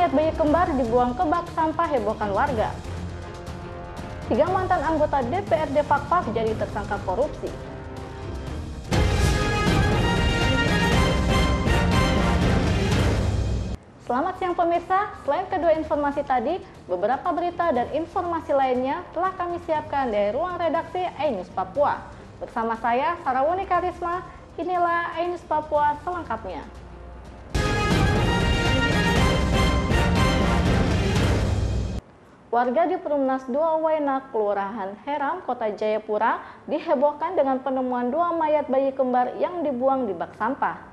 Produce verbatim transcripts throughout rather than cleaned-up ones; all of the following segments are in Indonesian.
mayat bayi kembar dibuang ke bak sampah hebohkan warga. Tiga mantan anggota D P R D Fakfak jadi tersangka korupsi. Selamat siang pemirsa, selain kedua informasi tadi, beberapa berita dan informasi lainnya telah kami siapkan dari ruang redaksi iNews Papua. Bersama saya, Sarawuni Karisma, inilah iNews Papua selengkapnya. Warga di Perumnas dua Waena, Kelurahan Heram, Kota Jayapura, dihebohkan dengan penemuan dua mayat bayi kembar yang dibuang di bak sampah.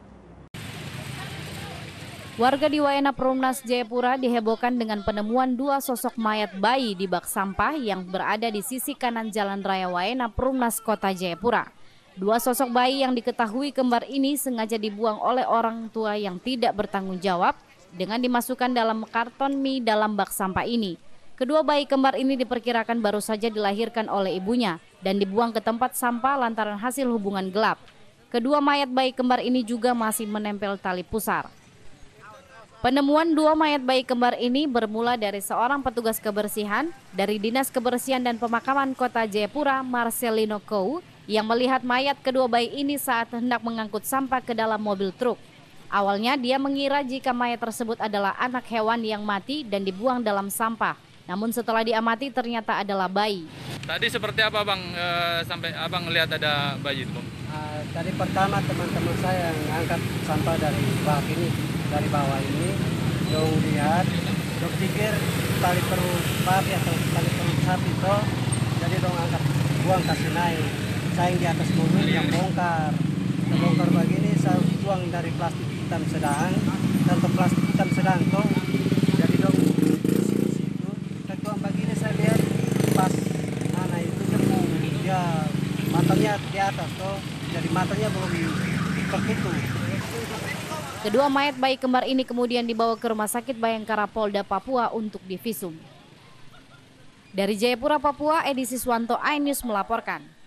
Warga di Waena Perumnas Jayapura dihebohkan dengan penemuan dua sosok mayat bayi di bak sampah yang berada di sisi kanan Jalan Raya Waena Perumnas Kota Jayapura. Dua sosok bayi yang diketahui kembar ini sengaja dibuang oleh orang tua yang tidak bertanggung jawab dengan dimasukkan dalam karton mie dalam bak sampah ini. Kedua bayi kembar ini diperkirakan baru saja dilahirkan oleh ibunya dan dibuang ke tempat sampah lantaran hasil hubungan gelap. Kedua mayat bayi kembar ini juga masih menempel tali pusar. Penemuan dua mayat bayi kembar ini bermula dari seorang petugas kebersihan dari Dinas Kebersihan dan Pemakaman Kota Jayapura, Marcelino Kou, yang melihat mayat kedua bayi ini saat hendak mengangkut sampah ke dalam mobil truk. Awalnya dia mengira jika mayat tersebut adalah anak hewan yang mati dan dibuang dalam sampah. Namun setelah diamati ternyata adalah bayi. Tadi seperti apa bang e, sampai abang lihat ada bayi itu? Uh, tadi pertama teman-teman saya yang angkat sampah dari bak ini, dari bawah ini, dong lihat, dong pikir tali perut babi atau tali perut sapi itu, jadi dong angkat buang kasih naik. Saya di atas mobil yang bongkar, yang bongkar begini saya buang dari plastik hitam sedang, dan ke plastik hitam sedang tuh, jadi dong situ, kita buang begini saya lihat pas anak itu nemu dia matanya di atas tuh, jadi matanya belum tertutup. Kedua mayat bayi kembar ini kemudian dibawa ke Rumah Sakit Bayangkara Polda Papua untuk divisum. Dari Jayapura, Papua, Edi Siswanto, iNews melaporkan.